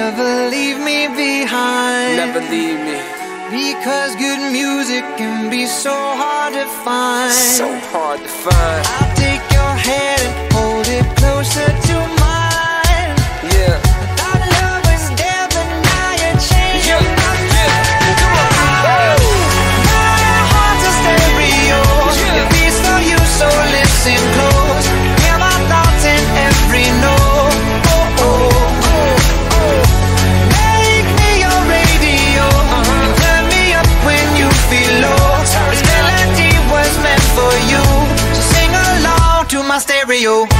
never leave me behind. Never leave me. Because good music can be so hard to find. So hard to find. I'll take your hand and hold it closer to mine. Yeah. Thought love was there, but now you're changing my mind. My heart's a stereo. It beats for you, so listen close. Hear my thoughts in every note. Oh, oh, oh, oh. Make me your radio. Turn me up when you feel low. This melody was meant for you, so sing along to my stereo.